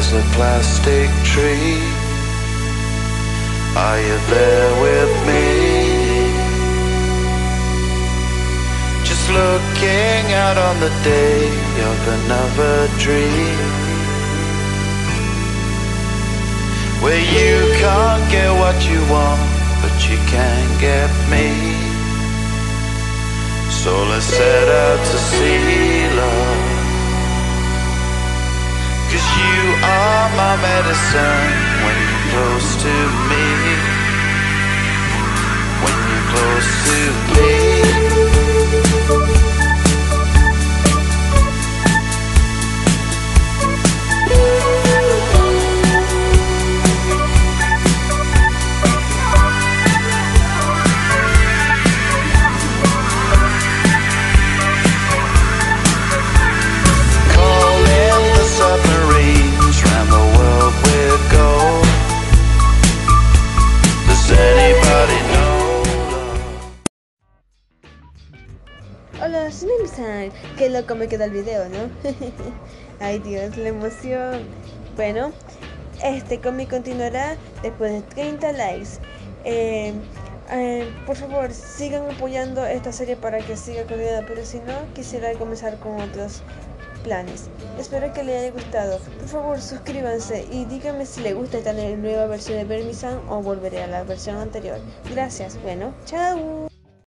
as a plastic tree. Are you there with me? Just looking out on the day of another dream, where you can't get what you want, but you can get me. So let's set out to see love, 'cause you are my medicine when you're close to me. When you're close to me. Hola, soy Mimisan. Qué loco me queda el video, ¿no? Ay Dios, la emoción. Bueno, este cómic continuará después de 30 likes. Por favor, sigan apoyando esta serie para que siga continuando, pero si no, quisiera comenzar con otros planes. Espero que les haya gustado. Por favor, suscríbanse y díganme si les gusta esta nueva versión de Vermisan o volveré a la versión anterior. Gracias. Bueno, chao.